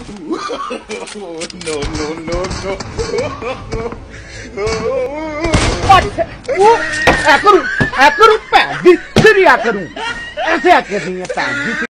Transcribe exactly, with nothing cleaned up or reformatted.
no, no, no, no. ऐ करूं ऐ करूं भैन दी फिर आ करूं ऐसे आके दी भैन दी।